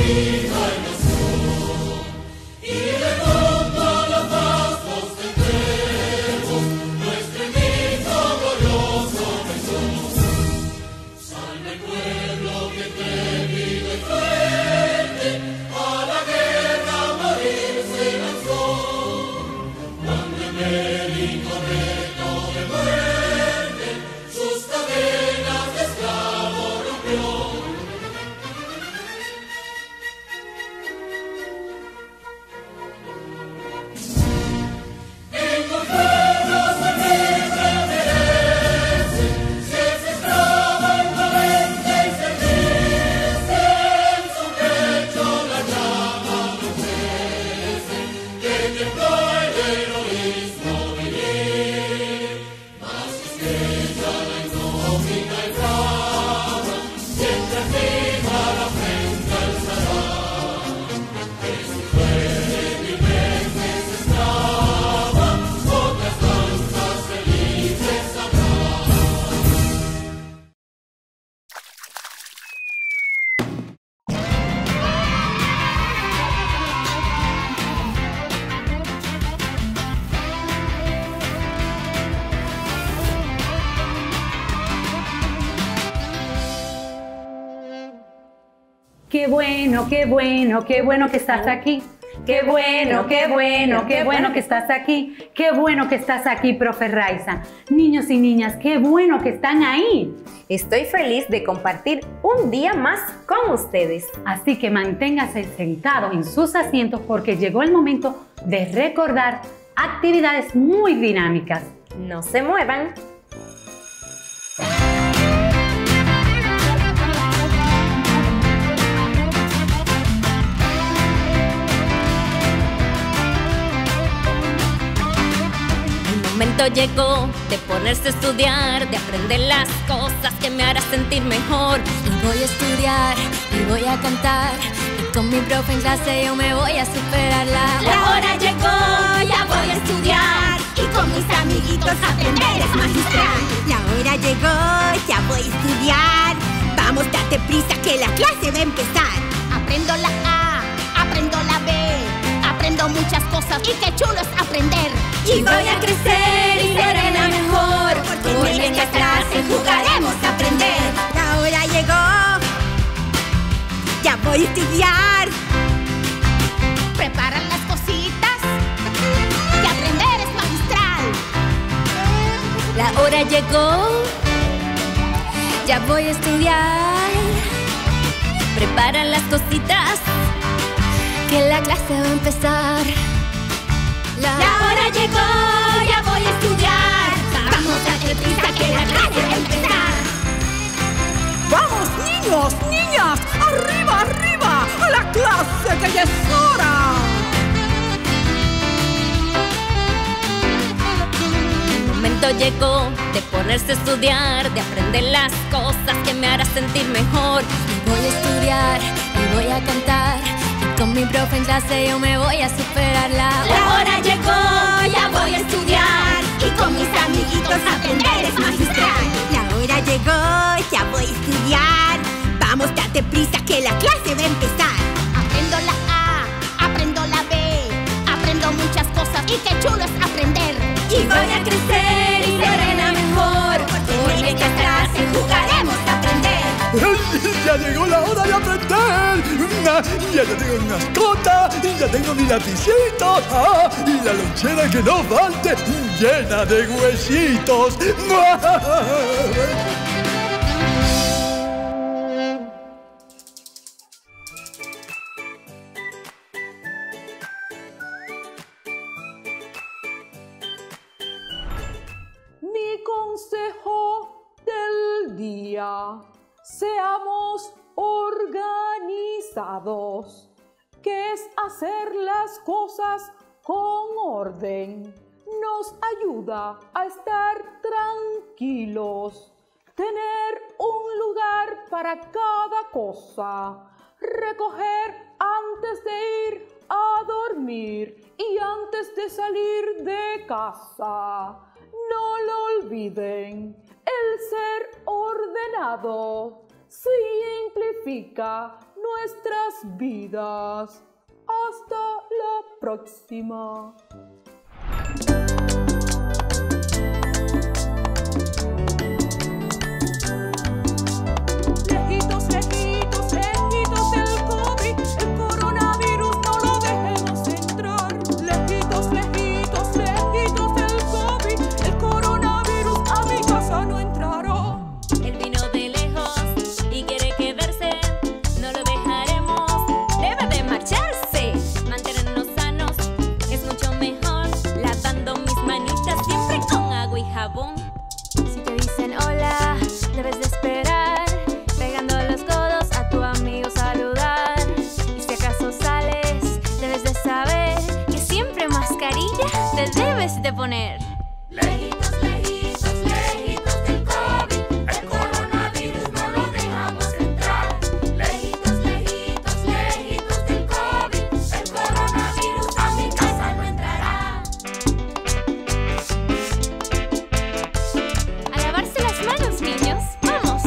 Qué bueno, qué bueno, qué bueno que estás aquí. Qué bueno, qué bueno, qué bueno que estás aquí. Qué bueno que estás aquí, profe Raiza. Niños y niñas, qué bueno que están ahí. Estoy feliz de compartir un día más con ustedes. Así que manténgase sentados en sus asientos porque llegó el momento de recordar actividades muy dinámicas. No se muevan. El momento llegó de ponerse a estudiar, de aprender las cosas que me harán sentir mejor. Y voy a estudiar, y voy a cantar, y con mi profe en clase yo me voy a superar. La hora llegó, ya voy a estudiar, y con mis amiguitos aprender es magistral. La hora llegó, ya voy a estudiar. Vamos, date prisa que la clase va a empezar. Aprendo la A, aprendo la B, aprendo muchas cosas y qué chulo es aprender. Y voy a crecer y seré la mejor, porque en esta clase jugaremos a aprender. La hora llegó, ya voy a estudiar. Preparan las cositas, que aprender es magistral. La hora llegó, ya voy a estudiar. Preparan las cositas, que la clase va a empezar. La hora llegó, ya voy a estudiar. Vamos, date prisa que la clase va a empezar. ¡Vamos, niños, niñas! ¡Arriba, arriba! ¡A la clase que ya es hora! El momento llegó de ponerse a estudiar, de aprender las cosas que me harán sentir mejor. Y voy a estudiar, y voy a cantar, y con mi profe en clase yo me voy a superar. La hora llegó, ya voy a estudiar, y con mis amiguitos aprender es magistral. La hora llegó, ya voy a estudiar. Vamos, date prisa que la clase va a empezar. Aprendo la A, aprendo la B, aprendo muchas cosas y qué chulo es aprender. Y voy a crecer y seré la mejor, porque en esta clase jugaremos a aprender. Ya llegó la hora de aprender. Ya tengo mi mascota, ya tengo mi lapicito, y la lonchera que no falte, llena de huesitos. Mi consejo del día: seamos organizados, que es hacer las cosas con orden. Nos ayuda a estar tranquilos, tener un lugar para cada cosa, recoger antes de ir a dormir y antes de salir de casa. No lo olviden, el ser ordenado simplifica nuestras vidas. Hasta la próxima. Lejitos, lejitos, lejitos del COVID, el coronavirus no lo dejemos entrar. Lejitos, lejitos, lejitos del COVID, el coronavirus a mi casa no entrará. Él vino de lejos y quiere quedarse, no lo dejaremos, debe de marcharse. Mantenernos sanos es mucho mejor, lavando mis manitas siempre con agua y jabón. Si te dicen hola, debes de esperar, pegando los codos a tu amigo saludar. Y si acaso sales, debes de saber que siempre mascarilla te debes de poner. Lejitos, lejitos, lejitos del COVID, el coronavirus no lo dejamos entrar. Lejitos, lejitos, lejitos del COVID, el coronavirus a mi casa no entrará. A lavarse las manos, niños, vamos.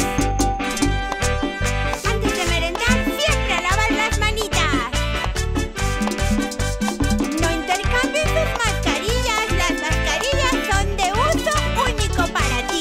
Antes de merendar, siempre a lavar las manitas. No intercambies tus mascarillas, las mascarillas son de uso único para ti.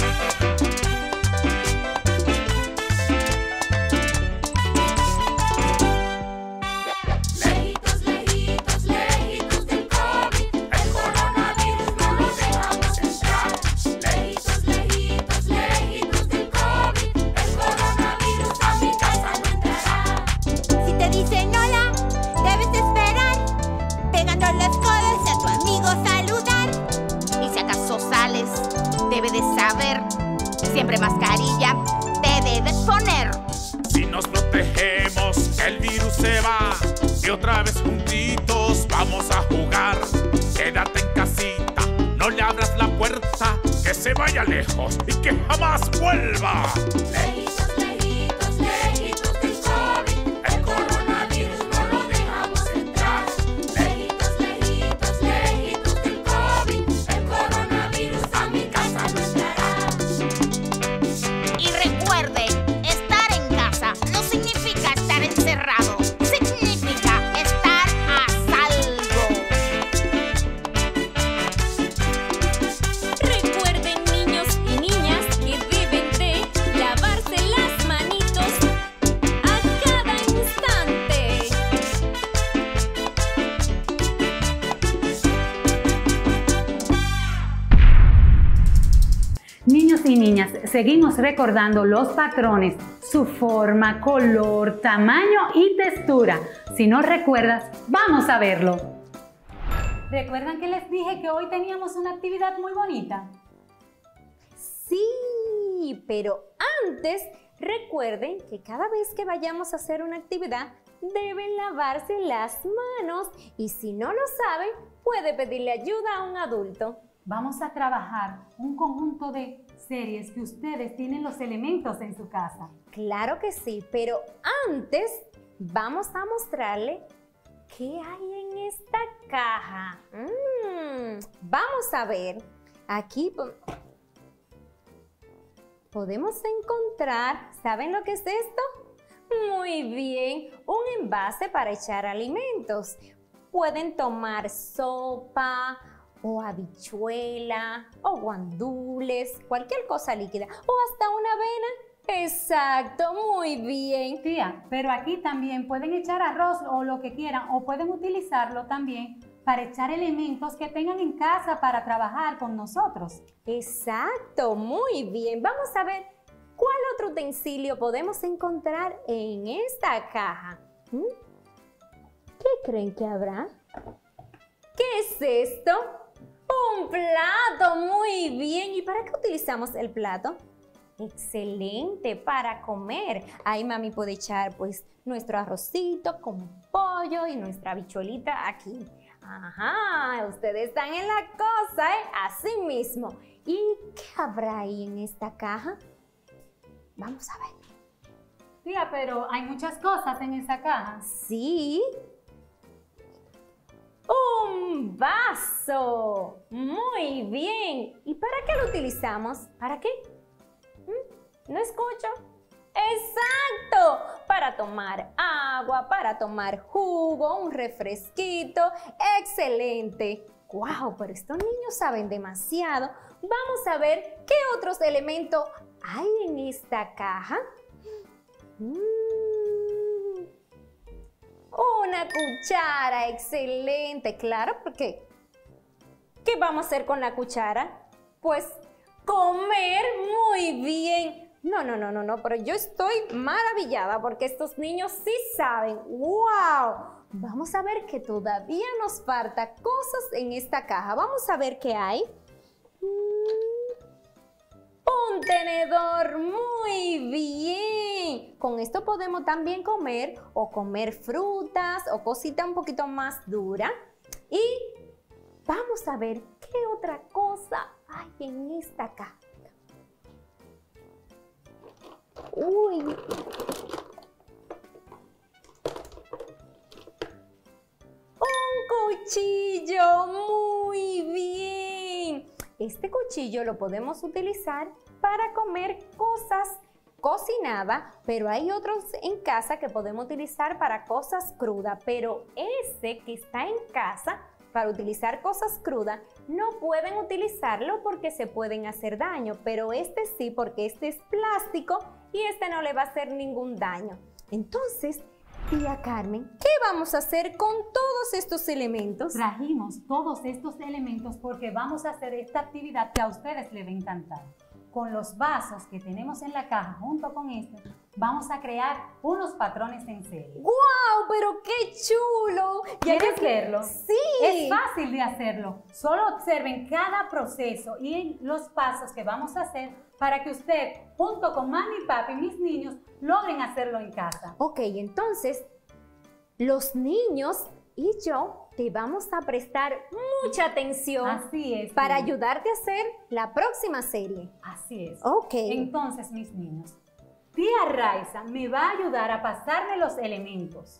Lejitos, lejitos, lejitos del COVID, el coronavirus no lo dejamos entrar. Lejitos, lejitos, lejitos del COVID, el coronavirus a mi casa no entrará. Si te dicen hola, debes esperar, pegando los codos a tu amigo saludar. Y si acaso sales, debes de saber, siempre mascarilla te debes poner. Si nos protegemos, el virus se va. Y otra vez juntitos vamos a jugar. Quédate en casita, no le abras la puerta. Que se vaya lejos y que jamás vuelva. Lejitos, lejitos, lejitos del COVID, el coronavirus no lo dejamos entrar. Lejitos, lejitos, lejitos del COVID, el coronavirus a mi casa no entrará. Y recuerden, estar en casa no significa estar encerrado, significa estar a salvo. Recuerden, niños y niñas, que deben de lavarse las manitos a cada instante. Niños y niñas, seguimos recordando los patrones, su forma, color, tamaño y textura. Si no recuerdas, vamos a verlo. ¿Recuerdan que les dije que hoy teníamos una actividad muy bonita? Sí, pero antes recuerden que cada vez que vayamos a hacer una actividad deben lavarse las manos y si no lo saben puede pedirle ayuda a un adulto. Vamos a trabajar un conjunto de series que ustedes tienen los elementos en su casa. Claro que sí, pero antes vamos a mostrarle qué hay en esta caja. Vamos a ver, aquí podemos encontrar, ¿saben lo que es esto? Muy bien, un envase para echar alimentos. Pueden tomar sopa, o habichuela, o guandules, cualquier cosa líquida, o hasta una avena. Exacto, muy bien. Tía, pero aquí también pueden echar arroz o lo que quieran, o pueden utilizarlo también para echar elementos que tengan en casa para trabajar con nosotros. Exacto, muy bien. Vamos a ver cuál otro utensilio podemos encontrar en esta caja. ¿Qué creen que habrá? ¿Qué es esto? ¡Un plato! Muy bien. ¿Y para qué utilizamos el plato? Excelente, para comer. Ahí mami puede echar pues nuestro arrocito con pollo y nuestra habichuelita aquí. Ajá, ustedes están en la cosa, ¿eh? Así mismo. ¿Y qué habrá ahí en esta caja? Vamos a ver. Tía, pero hay muchas cosas en esa caja. Sí. ¡Un vaso! Muy bien. ¿Y para qué lo utilizamos? ¿Para qué? ¿No escucho? ¡Exacto! para tomar agua, para tomar jugo, un refresquito. ¡Excelente! ¡Wow! Pero estos niños saben demasiado. Vamos a ver qué otros elementos hay en esta caja. Una cuchara, excelente. Claro, porque ¿qué vamos a hacer con la cuchara? Pues comer. Muy bien. No, pero yo estoy maravillada porque estos niños sí saben. ¡Wow! Vamos a ver que todavía nos falta cosas en esta caja. Vamos a ver qué hay. Un tenedor, muy bien. Con esto podemos también comer o comer frutas o cosita un poquito más dura. Y vamos a ver qué otra cosa hay en esta caja. Uy. Un cuchillo, muy bien. Este cuchillo lo podemos utilizar para comer cosas cocinadas, pero hay otros en casa que podemos utilizar para cosas crudas, pero ese que está en casa para utilizar cosas crudas no pueden utilizarlo porque se pueden hacer daño, pero este sí, porque este es plástico y este no le va a hacer ningún daño. Entonces, tía Carmen, ¿qué vamos a hacer con todos estos elementos? Trajimos todos estos elementos porque vamos a hacer esta actividad que a ustedes les va a encantar. Con los vasos que tenemos en la caja junto con este, vamos a crear unos patrones en serie. ¡Guau! ¡Pero qué chulo! ¿Quieres verlo? ¡Sí! Es fácil de hacerlo. Solo observen cada proceso y los pasos que vamos a hacer para que usted, junto con mami y papi, mis niños, logren hacerlo en casa. Ok, entonces, los niños y yo te vamos a prestar mucha atención. Así es. Para ayudarte a hacer la próxima serie. Así es. Ok. Entonces, mis niños, tía Raiza me va a ayudar a pasarme los elementos.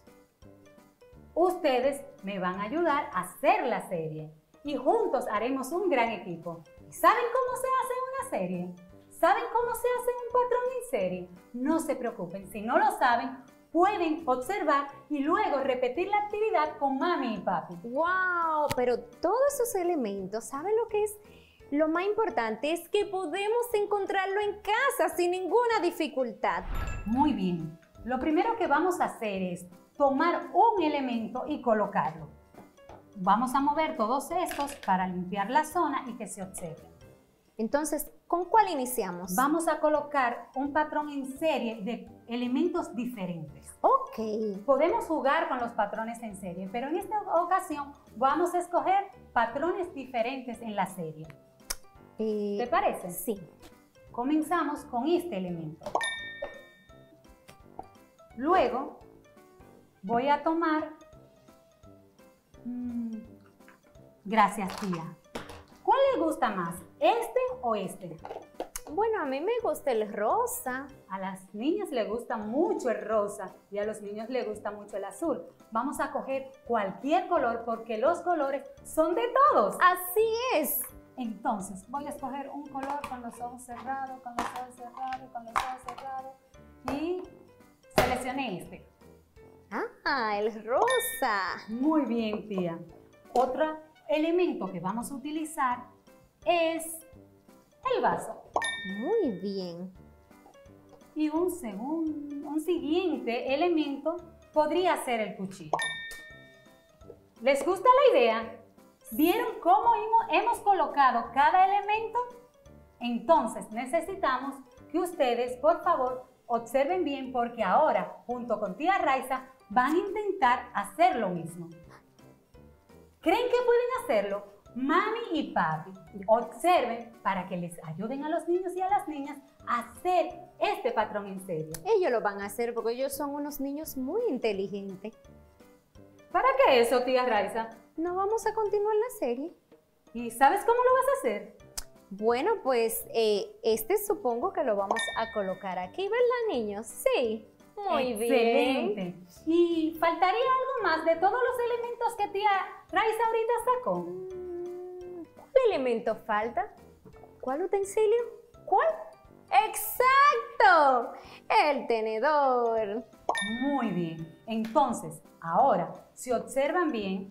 Ustedes me van a ayudar a hacer la serie y juntos haremos un gran equipo. ¿Saben cómo se hace una serie? ¿Saben cómo se hace un patrón en serie? No se preocupen, si no lo saben, pueden observar y luego repetir la actividad con mami y papi. ¡Wow! Pero todos esos elementos, ¿saben lo que es? Lo más importante es que podemos encontrarlo en casa sin ninguna dificultad. Muy bien. Lo primero que vamos a hacer es tomar un elemento y colocarlo. Vamos a mover todos estos para limpiar la zona y que se observen. Entonces, ¿con cuál iniciamos? Vamos a colocar un patrón en serie de elementos diferentes. Ok. Podemos jugar con los patrones en serie, pero en esta ocasión vamos a escoger patrones diferentes en la serie. ¿Te parece? Sí. Comenzamos con este elemento. Luego voy a tomar... Gracias, tía. ¿Cuál le gusta más? ¿Este o este? Bueno, a mí me gusta el rosa. A las niñas les gusta mucho el rosa y a los niños les gusta mucho el azul. Vamos a coger cualquier color porque los colores son de todos. Así es. Entonces, voy a escoger un color con los ojos cerrados, con los ojos cerrados, con los ojos cerrados y seleccioné este. Ah, el rosa. Muy bien, tía. Otro elemento que vamos a utilizar es el vaso. Muy bien. Y un siguiente elemento podría ser el cuchillo. ¿Les gusta la idea? ¿Vieron cómo hemos colocado cada elemento? Entonces necesitamos que ustedes, por favor, observen bien porque ahora, junto con tía Raiza, van a intentar hacer lo mismo. ¿Creen que pueden hacerlo? Mami y papi, observen para que les ayuden a los niños y a las niñas a hacer este patrón en serie. Ellos lo van a hacer porque ellos son unos niños muy inteligentes. ¿Para qué eso, tía Raiza? No vamos a continuar la serie. ¿Y sabes cómo lo vas a hacer? Bueno, pues este supongo que lo vamos a colocar aquí, ¿verdad, niños? Sí. Muy Excelente. bien. ¿Y faltaría algo más de todos los elementos que tía Raiza ahorita sacó? ¿Cuál elemento falta? ¿Cuál utensilio? ¿Cuál? ¡Exacto! El tenedor. Muy bien. Entonces, ahora, si observan bien,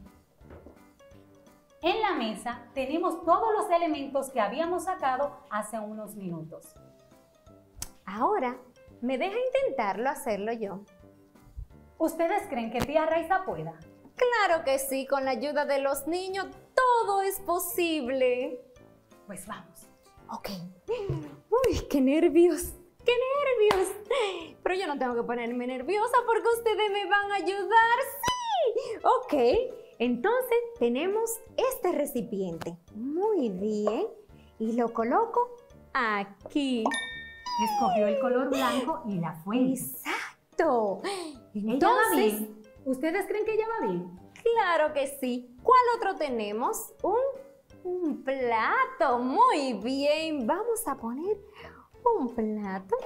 en la mesa tenemos todos los elementos que habíamos sacado hace unos minutos. Ahora, ¿me deja intentarlo hacerlo yo? ¿Ustedes creen que tía Raiza pueda? Claro que sí, con la ayuda de los niños todo es posible. Pues vamos. Ok. Uy, qué nervios, qué nervios. Pero yo no tengo que ponerme nerviosa porque ustedes me van a ayudar. ¡Sí! Ok, entonces tenemos este recipiente. Muy bien. Y lo coloco aquí. Escogió el color blanco y la fuente. Exacto. ¿Ella va bien? ¿Ustedes creen que ella va bien? Claro que sí. ¿Cuál otro tenemos? Un plato. Muy bien. Vamos a poner un plato.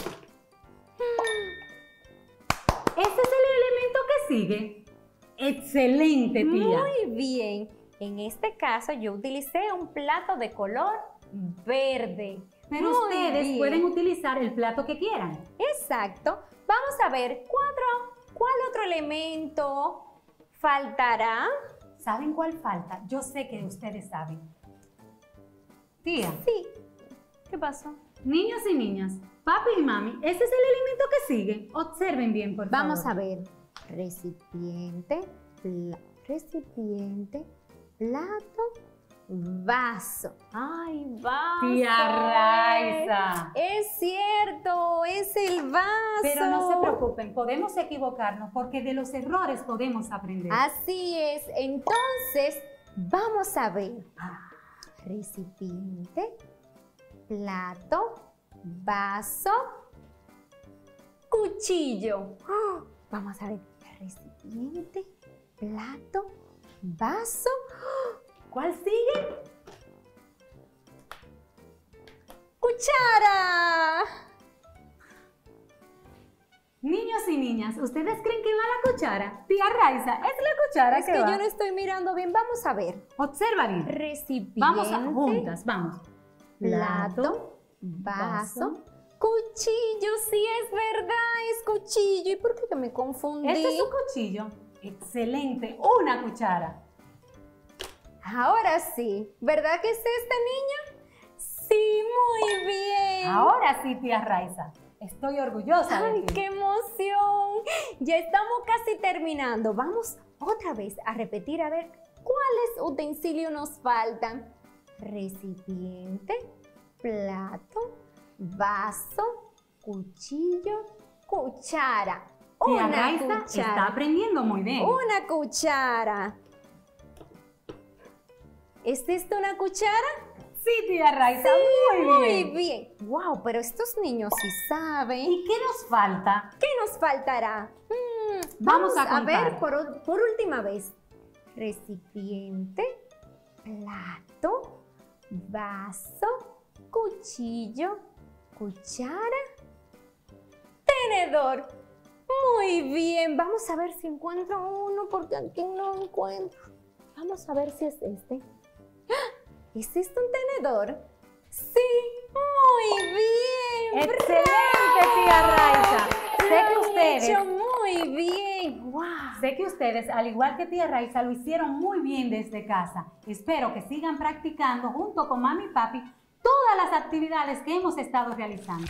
¿Este es el elemento que sigue? Excelente, tía. Muy bien. En este caso yo utilicé un plato de color verde. Pero Muy ustedes bien. pueden utilizar el plato que quieran. Exacto. Vamos a ver cuál otro elemento faltará. ¿Saben cuál falta? Yo sé que ustedes saben. Tía, Sí. ¿Qué pasó? niños y niñas, papi y mami, ese es el elemento que sigue. Observen bien, por favor. Vamos a ver. Recipiente, plato, vaso. ¡Ay, vaso! Tía Raiza. Es cierto, es el vaso. Pero no se preocupen, podemos equivocarnos porque de los errores podemos aprender. Así es. Entonces, vamos a ver. Recipiente, plato, vaso, cuchillo. Vamos a ver. Recipiente, plato, vaso. ¿Cuál sigue? ¡Cuchara! Niños y niñas, ¿ustedes creen que va la cuchara? Tía Raiza, es la cuchara Es que que va. yo no estoy mirando bien. Vamos a ver. Observa bien. Recipiente. Vamos juntas, vamos. Plato, vaso, cuchillo. Sí, es verdad, es cuchillo. ¿Y por qué que me confundí? Este es un cuchillo. Excelente, una cuchara. Ahora sí. ¿Verdad que es este, niño? Sí, muy bien. Ahora sí, tía Raiza. Estoy orgullosa de ¡Ay, ti. qué emoción! Ya estamos casi terminando. Vamos otra vez a repetir a ver cuáles utensilios nos faltan. Recipiente, plato, vaso, cuchillo, cuchara. Tía Una Raiza está cuchara. aprendiendo muy bien. Una cuchara. ¿Es esto una cuchara? Sí, tía Raiza, Muy bien. Wow, pero estos niños sí saben. ¿Y qué nos falta? ¿Qué nos faltará? Vamos a ver contar. por última vez. Recipiente, plato, vaso, cuchillo, cuchara, tenedor. Muy bien. Vamos a ver si encuentro uno porque aquí no encuentro. Vamos a ver si es este. ¿Es este un tenedor? Sí, muy bien. Excelente, tía Raiza. Sé que Lo han ustedes, hecho muy bien. Wow. sé que ustedes, al igual que tía Raiza, lo hicieron muy bien desde casa. Espero que sigan practicando junto con mami y papi todas las actividades que hemos estado realizando.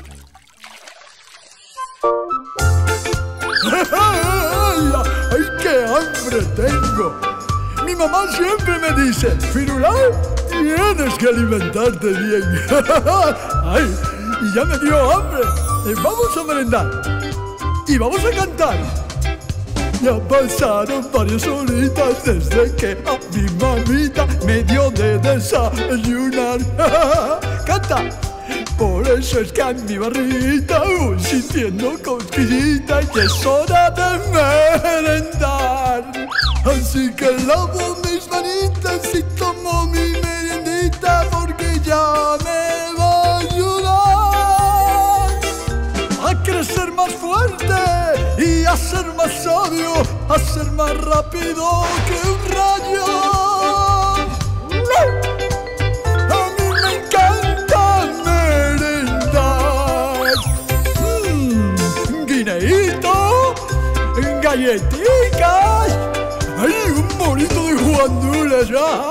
¡Ay, qué hambre tengo! Mi mamá siempre me dice, Firulao, tienes que alimentarte bien. ¡Ay, y ya me dio hambre! Vamos a merendar y vamos a cantar. Ya pasaron varias horitas desde que a mi mamita me dio de desayunar. ¡Canta! Por eso es que a mi barrita voy sintiendo cosquillita y es hora de merendar. Así que lavo mis manitas y tomo mi meriendita porque ya me va a ayudar a crecer más fuerte y a ser más sabio, a ser más rápido que un rayo. A mí me encanta merendar. Guineíto galletitas. ¡Ay, un monito de guandules!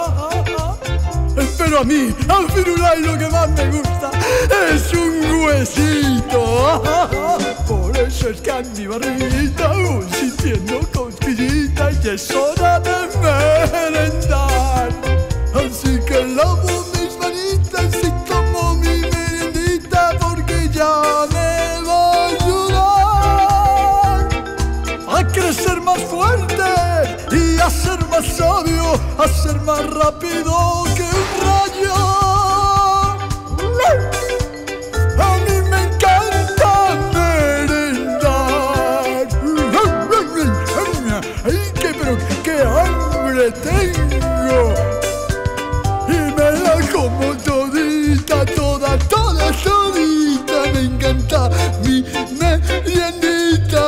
Pero a mí, al Firulai, lo que más me gusta es un huesito. Por eso es que en mi barriguita voy sintiendo cosquillitas y es hora de merendar. Así que lavo mis manitas y como mi merendita porque ya me va a ayudar a crecer más fuerte y a ser más sabio, a ser más rápido que un rayo. A mí me encanta merendar. ¡Ay, pero qué hambre tengo! Y me la como todita, todita. Me encanta mi meriendita.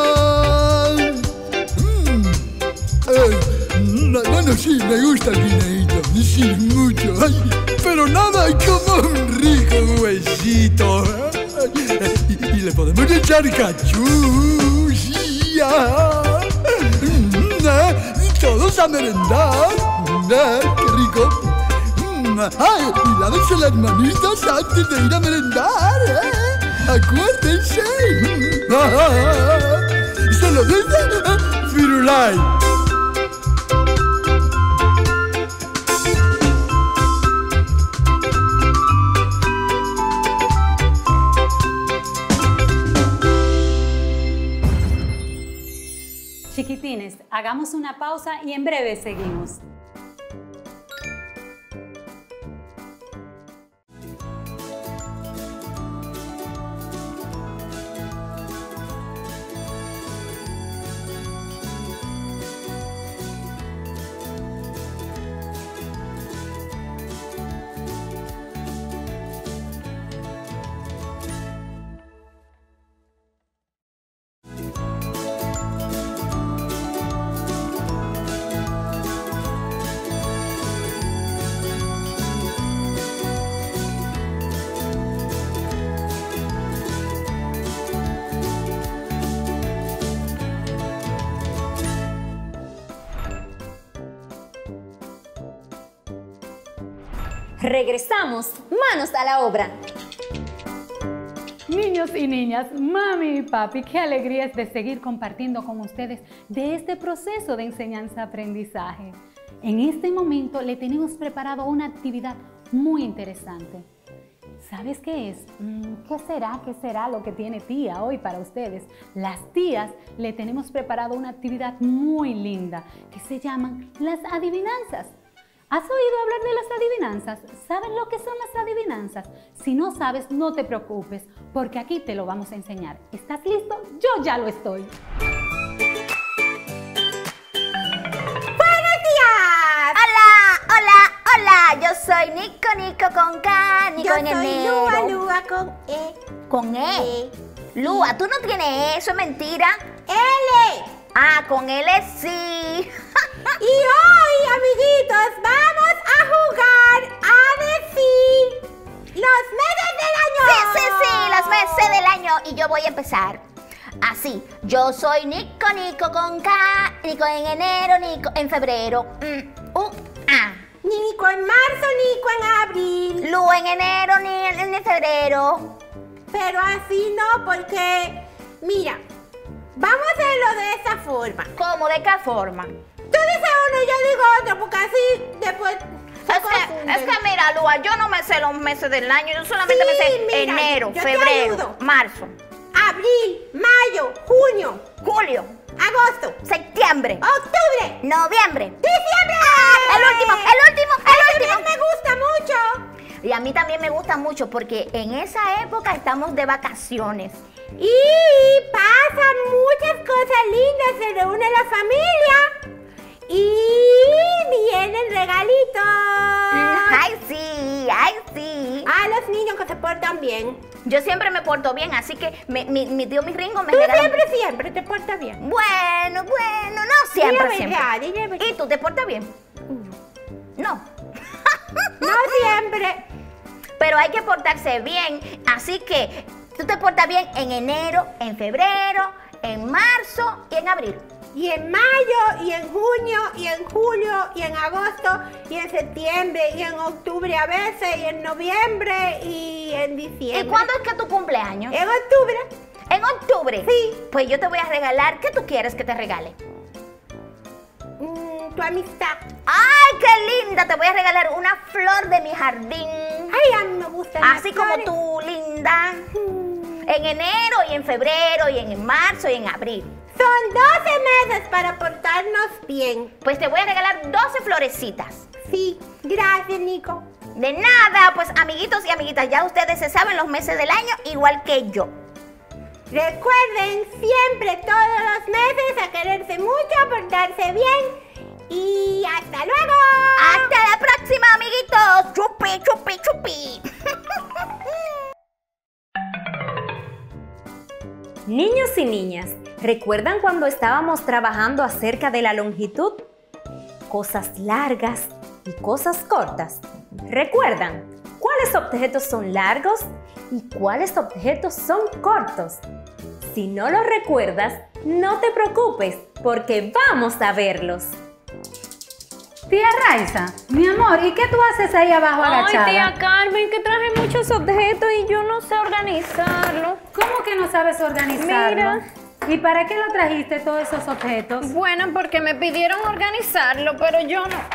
Bueno, sí, me gusta el guineíto, sí, mucho. Ay, pero nada como un rico huesito. Y le podemos echar cachú, sí, todos a merendar. ¡Qué rico! ¡Ay! Y lávense las manitas antes de ir a merendar, ¡acuérdense! ¡Se lo dice Firulai! Chiquitines, hagamos una pausa y en breve seguimos. Regresamos, manos a la obra. Niños y niñas, mami y papi, qué alegría es de seguir compartiendo con ustedes de este proceso de enseñanza-aprendizaje. En este momento le tenemos preparado una actividad muy interesante. ¿Sabes qué es? ¿Qué será lo que tiene tía hoy para ustedes? Las tías le tenemos preparado una actividad muy linda que se llaman las adivinanzas. ¿Has oído hablar de las adivinanzas? ¿Sabes lo que son las adivinanzas? Si no sabes, no te preocupes, porque aquí te lo vamos a enseñar. ¿Estás listo? Yo ya lo estoy. ¡Buenos días! Hola, yo soy Nico con K, Nico en enero. Yo soy Lua con E. ¿Con E? Lua, tú no tienes E, eso es mentira. L. Ah, con L sí. Y hoy, amiguitos, vamos a jugar a decir los meses del año. Sí, los meses del año. Y yo voy a empezar así. Yo soy Nico con K, Nico en enero, Nico en febrero. Nico en marzo, Nico en abril. Lu en enero, ni en febrero. Pero así no, porque, mira, vamos a hacerlo de esa forma. ¿Cómo? ¿De qué forma? Tú dices uno y yo digo otro, porque así después es que mira, Lua, yo no me sé los meses del año, yo solamente me sé enero, febrero, marzo, abril, mayo, junio, julio, agosto, septiembre, octubre, noviembre, diciembre. El último. Me gusta mucho. Y a mí también me gusta mucho porque en esa época estamos de vacaciones. Y pasan muchas cosas lindas, se reúne la familia y vienen regalitos. ¡Ay, sí! A los niños que se portan bien. Yo siempre me porto bien, así que mi tío Ringo me regaló. Tú siempre te portas bien. Bueno, no siempre. Dime. ¿Y tú te portas bien? No. No siempre. Pero hay que portarse bien, así que tú te portas bien en enero, en febrero, en marzo y en abril. Y en mayo, y en junio, y en julio, y en agosto, y en septiembre, y en octubre a veces, y en noviembre, y en diciembre. ¿Y cuándo es que tu cumpleaños? En octubre. ¿En octubre? Sí. Pues yo te voy a regalar. ¿Qué tú quieres que te regale? Tu amistad. ¡Ay, qué linda! Te voy a regalar una flor de mi jardín. Ay, a mí me gustan Así las como flores. tú, linda. En enero, y en febrero, y en marzo, y en abril. Son 12 meses para portarnos bien. Pues te voy a regalar 12 florecitas. Sí, gracias, Nico. De nada, pues amiguitos y amiguitas, ya ustedes se saben los meses del año igual que yo. Recuerden siempre, todos los meses, a quererse mucho, a portarse bien. Y hasta luego. Hasta la próxima, amiguitos. Chupi, chupi, chupi. Niños y niñas, ¿recuerdan cuando estábamos trabajando acerca de la longitud? Cosas largas y cosas cortas. ¿Recuerdan cuáles objetos son largos y cuáles objetos son cortos? Si no lo recuerdas, no te preocupes, porque vamos a verlos. Tía Raiza, mi amor, ¿y qué tú haces ahí abajo agachada? Ay, tía Carmen, que traje muchos objetos y yo no sé organizarlos. ¿Cómo que no sabes organizarlo? Mira. ¿Y para qué lo trajiste todos esos objetos? Bueno, porque me pidieron organizarlo, pero yo no.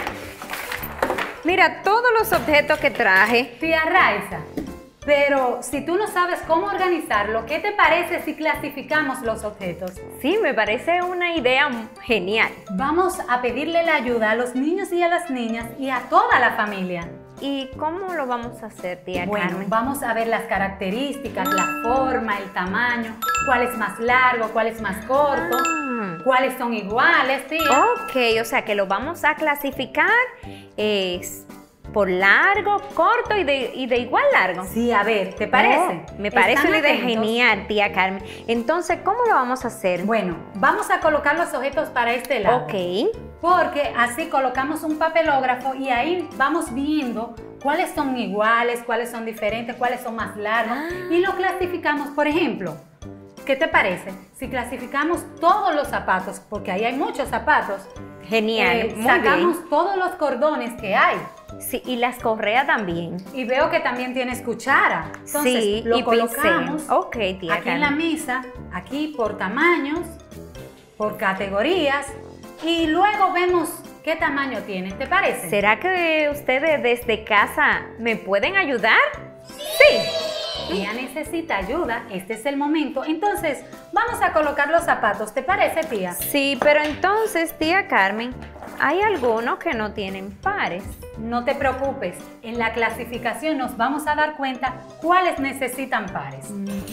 Mira, todos los objetos que traje. Tía Raiza, pero si tú no sabes cómo organizarlo, ¿qué te parece si clasificamos los objetos? Sí, me parece una idea genial. Vamos a pedirle la ayuda a los niños y a las niñas y a toda la familia. ¿Y cómo lo vamos a hacer, tía Bueno, Carmen? vamos a ver las características, la forma, el tamaño, cuál es más largo, cuál es más corto, cuáles son iguales, tía. Ok, o sea que lo vamos a clasificar por largo, corto y de igual largo. Sí, a ver, ¿te parece? Me parece ¿Están una idea atentos? genial, tía Carmen. Entonces, ¿cómo lo vamos a hacer? Bueno, vamos a colocar los objetos para este lado. Ok. Porque así colocamos un papelógrafo y ahí vamos viendo cuáles son iguales, cuáles son diferentes, cuáles son más largos y lo clasificamos. Por ejemplo, ¿qué te parece? Si clasificamos todos los zapatos, porque ahí hay muchos zapatos, Genial, muy sacamos bien. todos los cordones que hay. Sí, y las correas también. Y veo que también tienes cuchara. Entonces, Sí, lo y colocamos pincel. Ok, tía aquí en la Carmen. mesa, aquí por tamaños, por categorías, y luego vemos qué tamaño tiene. ¿Te parece? ¿Será que ustedes desde casa me pueden ayudar? Sí. Ella necesita ayuda, este es el momento. Entonces, vamos a colocar los zapatos. ¿Te parece, tía? Sí, pero entonces, tía Carmen, hay algunos que no tienen pares. No te preocupes, en la clasificación nos vamos a dar cuenta cuáles necesitan pares.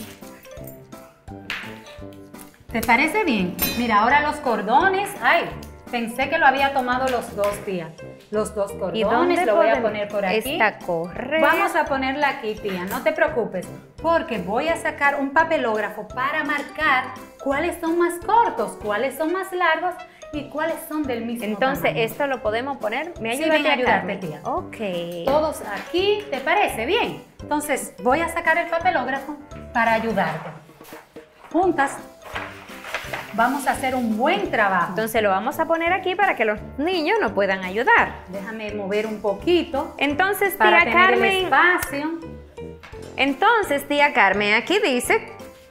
¿Te parece bien? Mira, ahora los cordones. Ay, pensé que lo había tomado los dos, tía. Los dos cordones, ¿Y dónde lo voy a podemos- poner por aquí. Esta correa. Vamos a ponerla aquí, tía, no te preocupes, porque voy a sacar un papelógrafo para marcar cuáles son más cortos, cuáles son más largos y cuáles son del mismo Entonces, tamaño. esto lo podemos poner. ¿Me Sí, ayuda, ven a tía ayudarte, Carmen? tía. Ok. Todos aquí, ¿te parece? Bien. Entonces, voy a sacar el papelógrafo para ayudarte. Juntas, vamos a hacer un buen trabajo. Entonces lo vamos a poner aquí para que los niños nos puedan ayudar. Déjame mover un poquito Entonces, para tía tener el Carmen. espacio. Entonces, tía Carmen, aquí dice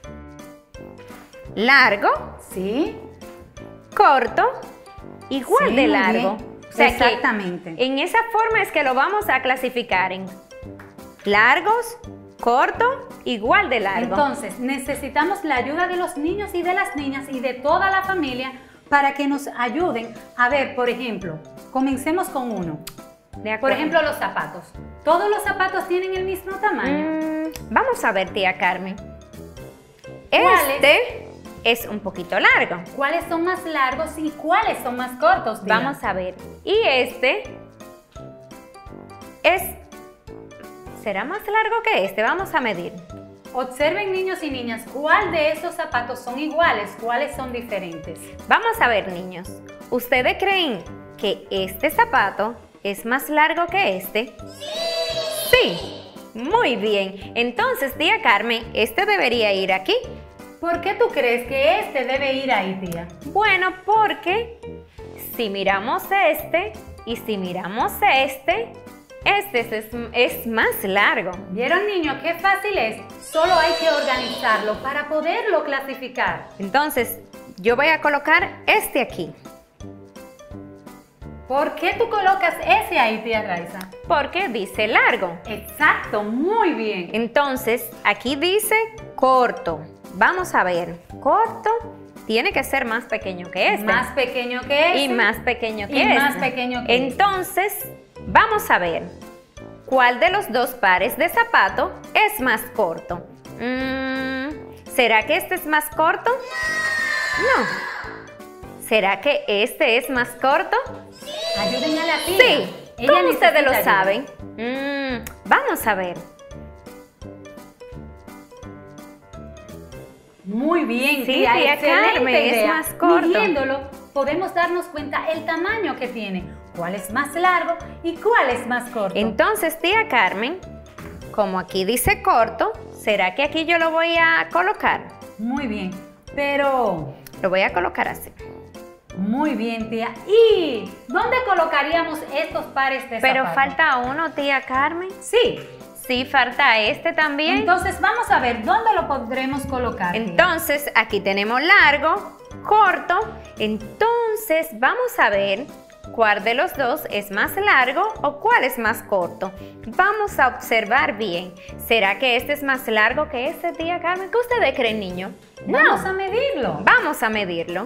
largo, ¿Sí? corto, igual Sí, de muy largo. bien. O sea que Exactamente. en esa forma es que lo vamos a clasificar en largos, corto, igual de largo. Entonces, necesitamos la ayuda de los niños y de las niñas y de toda la familia para que nos ayuden. A ver, por ejemplo, comencemos con uno. De Por acuerdo. ejemplo, los zapatos. ¿Todos los zapatos tienen el mismo tamaño? Vamos a ver, tía Carmen. ¿Cuáles? Este es un poquito largo. ¿Cuáles son más largos y cuáles son más cortos, tía? Vamos a ver. Y este será más largo que este. Vamos a medir. Observen, niños y niñas, ¿cuál de esos zapatos son iguales? ¿Cuáles son diferentes? Vamos a ver, niños. ¿Ustedes creen que este zapato es más largo que este? Sí. Muy bien. Entonces, tía Carmen, este debería ir aquí. ¿Por qué tú crees que este debe ir ahí, tía? Bueno, porque si miramos este y si miramos este es más largo. ¿Vieron, niños, qué fácil es? Solo hay que organizarlo para poderlo clasificar. Entonces, yo voy a colocar este aquí. ¿Por qué tú colocas ese ahí, tía Raiza? Porque dice largo. Exacto, muy bien. Entonces, aquí dice corto. Vamos a ver, corto tiene que ser más pequeño que este. Más pequeño que este. Y más pequeño que y este. más pequeño que Entonces, vamos a ver, ¿cuál de los dos pares de zapato es más corto? ¿Será que este es más corto? No. ¿Será que este es más corto? Ayúdenme a la tía. Sí. Ella ¿Cómo ustedes lo necesita ayuda. saben? Vamos a ver. Muy bien, Sí, tía, tía excelente Carmen, es idea. más corto. Midiéndolo, podemos darnos cuenta el tamaño que tiene, cuál es más largo y cuál es más corto. Entonces, tía Carmen, como aquí dice corto, ¿será que aquí yo lo voy a colocar? Muy bien, pero... Lo voy a colocar así. Muy bien, tía. ¿Y dónde colocaríamos estos pares de Pero zapatos? falta uno, tía Carmen. Sí. Sí, falta este también. Entonces, vamos a ver, ¿dónde lo podremos colocar, tía? Entonces, aquí tenemos largo, corto. Entonces, vamos a ver cuál de los dos es más largo o cuál es más corto. Vamos a observar bien. ¿Será que este es más largo que este, tía Carmen? ¿Qué ustedes creen, niño? Vamos a medirlo. Vamos a medirlo.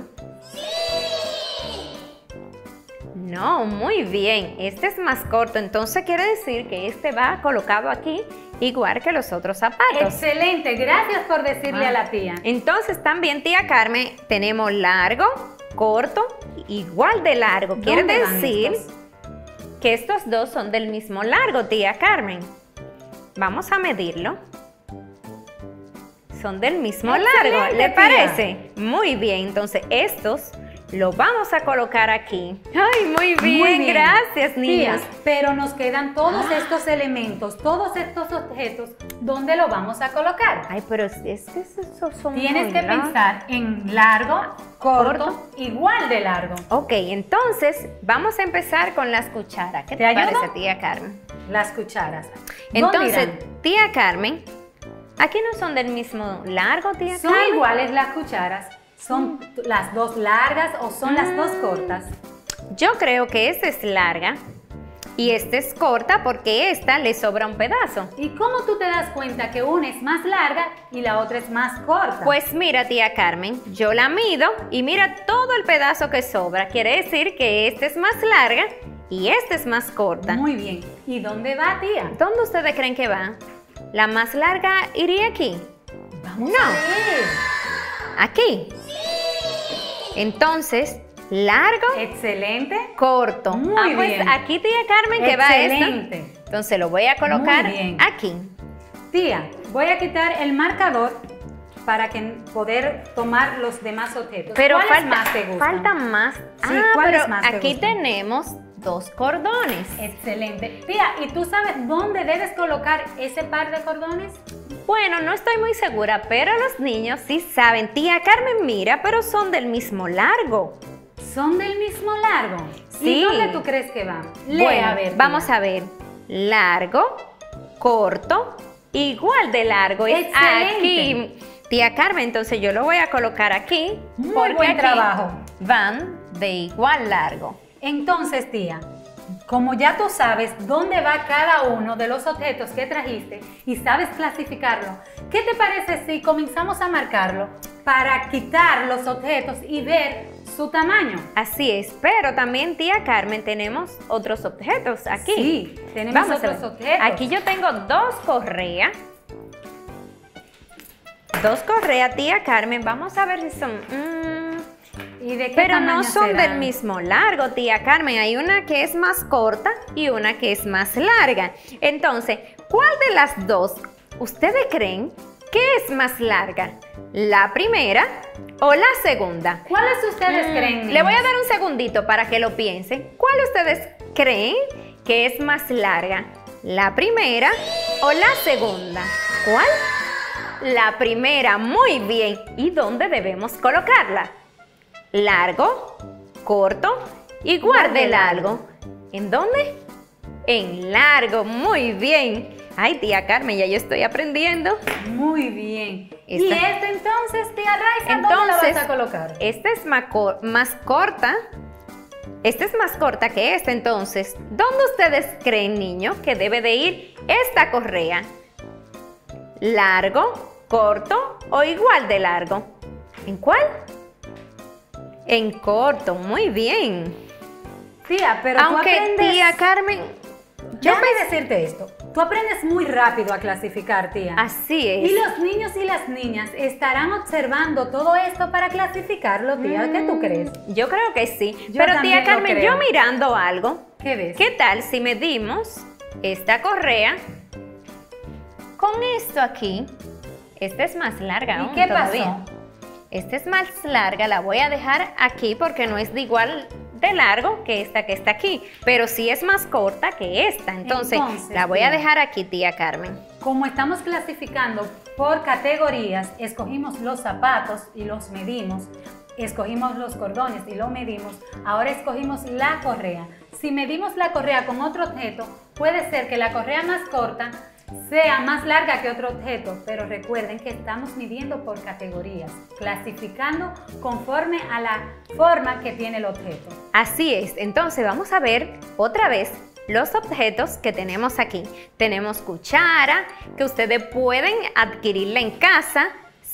No, muy bien. Este es más corto, entonces quiere decir que este va colocado aquí igual que los otros zapatos. Excelente, gracias por decirle a la tía. Entonces también, tía Carmen, tenemos largo, corto, igual de largo. Quiere ¿Dónde van decir estos? que estos dos son del mismo largo, tía Carmen. Vamos a medirlo. Son del mismo largo, Excelente, ¿le tía. parece? Muy bien, entonces estos los vamos a colocar aquí. Ay, muy bien, gracias, niñas. Tía, pero nos quedan todos estos elementos, todos estos objetos, ¿dónde lo vamos a colocar? Ay, pero es que esos son Tienes muy que largos. pensar en largo, corto, igual de largo. Ok, entonces vamos a empezar con las cucharas. ¿Qué ¿Te te ayudo? parece, tía Carmen? Las cucharas. ¿Dónde Entonces, irán? tía Carmen, aquí no son del mismo largo, tía ¿Son Carmen. iguales las cucharas? ¿Son las dos largas o son las dos cortas? Yo creo que esta es larga y esta es corta porque esta le sobra un pedazo. ¿Y cómo tú te das cuenta que una es más larga y la otra es más corta? Pues mira, tía Carmen, yo la mido y mira todo el pedazo que sobra. Quiere decir que esta es más larga y esta es más corta. Muy bien. ¿Y dónde va, tía? ¿Dónde ustedes creen que va? ¿La más larga iría aquí? Vamos No. a ver. Aquí. Entonces, largo, Excelente. corto. Muy pues bien. aquí, tía Carmen, que va Excelente. esto. Entonces lo voy a colocar Muy bien. aquí. Tía, voy a quitar el marcador para poder tomar los demás objetos. Pero ¿Cuáles falta, más te gustan? faltan más. Sí, ¿cuáles pero más te aquí gustan? tenemos dos cordones. Excelente. Tía, ¿y tú sabes dónde debes colocar ese par de cordones? Bueno, no estoy muy segura, pero los niños sí saben. Tía Carmen, mira, pero son del mismo largo. ¿Son del mismo largo? Sí. ¿Y dónde tú crees que van? Bueno, a ver. vamos a ver. Largo, corto, igual de largo. Es Excelente. aquí. Tía Carmen, entonces yo lo voy a colocar aquí. Muy porque buen aquí trabajo. van de igual largo. Entonces, tía, como ya tú sabes dónde va cada uno de los objetos que trajiste y sabes clasificarlo, ¿qué te parece si comenzamos a marcarlo para quitar los objetos y ver su tamaño? Así es, pero también, tía Carmen, tenemos otros objetos aquí. Sí, tenemos Vamos a otros ver. objetos. Aquí yo tengo dos correas. Dos correas, tía Carmen. Vamos a ver si son... ¿Y de qué pero tamaño no son serán? del mismo largo, tía Carmen. Hay una que es más corta y una que es más larga. Entonces, ¿cuál de las dos ustedes creen que es más larga? ¿La primera o la segunda? ¿Cuáles ustedes creen? Le voy a niños? dar un segundito para que lo piensen. ¿Cuál ustedes creen que es más larga? ¿La primera o la segunda? ¿Cuál? la primera, muy bien. ¿Y dónde debemos colocarla? Largo, corto, igual de largo. ¿En dónde? En largo, muy bien. Ay, tía Carmen, ya yo estoy aprendiendo. Muy bien. Esta. ¿Y esta entonces, tía Raiza, dónde la vas a colocar? Esta es más corta. Esta es más corta que esta, entonces, ¿dónde ustedes creen, niños, que debe de ir esta correa? ¿Largo, corto o igual de largo? ¿En cuál? En corto, muy bien. Tía, pero aunque tú aprendes... tía Carmen, Déjame decirte esto. Tú aprendes muy rápido a clasificar, tía. Así es. Y los niños y las niñas estarán observando todo esto para clasificarlo, tía. ¿Qué tú crees? Yo creo que sí. Yo Pero también tía lo Carmen, creo. yo mirando algo, ¿Qué ves? ¿qué tal si medimos esta correa con esto aquí? Esta es más larga aún ¿Y qué todavía. pasó? Esta es más larga, la voy a dejar aquí porque no es de igual de largo que está aquí, pero sí es más corta que esta, entonces la voy a tía, dejar aquí, tía Carmen. Como estamos clasificando por categorías, escogimos los zapatos y los medimos, escogimos los cordones y lo medimos, ahora escogimos la correa. Si medimos la correa con otro objeto, puede ser que la correa más corta sea más larga que otro objeto, pero recuerden que estamos midiendo por categorías, clasificando conforme a la forma que tiene el objeto. Así es, entonces vamos a ver otra vez los objetos que tenemos aquí. Tenemos cuchara, que ustedes pueden adquirirla en casa,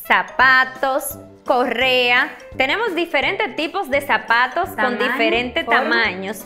zapatos, correa. Tenemos diferentes tipos de zapatos con diferentes tamaños,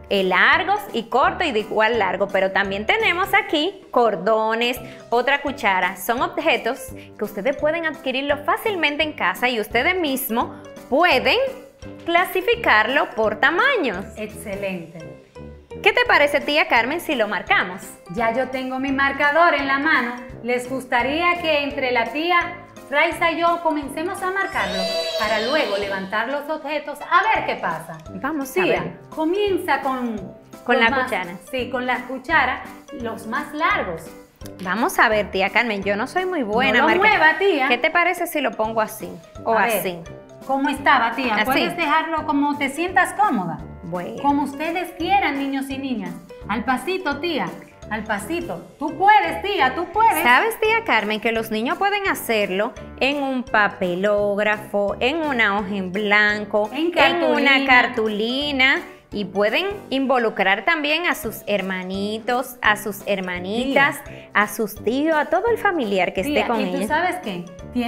largos y cortos y de igual largo, pero también tenemos aquí cordones, otra cuchara. Son objetos que ustedes pueden adquirirlo fácilmente en casa y ustedes mismos pueden clasificarlo por tamaños. Excelente. ¿Qué te parece, tía Carmen, si lo marcamos? Ya yo tengo mi marcador en la mano. ¿Les gustaría que entre la tía Raiza y yo comencemos a marcarlo para luego levantar los objetos a ver qué pasa? Vamos a Tía, ver. comienza con la más- cuchara. Sí, con la cuchara, los más largos. Vamos a ver, tía Carmen, yo no soy muy buena. No lo mueva, tía. ¿Qué te parece si lo pongo así o A ver, así? ¿Cómo estaba, tía? Así. Puedes dejarlo como te sientas cómoda. Bueno. Como ustedes quieran, niños y niñas. Al pasito, tía. Al pasito. Tú puedes, tía, tú puedes. ¿Sabes, tía Carmen, que los niños pueden hacerlo en un papelógrafo, en una hoja en blanco, En una cartulina. cartulina? Y pueden involucrar también a sus hermanitos, a sus hermanitas, a sus tíos, a todo el familiar que Tía, esté con ¿y tú ellos. sabes qué?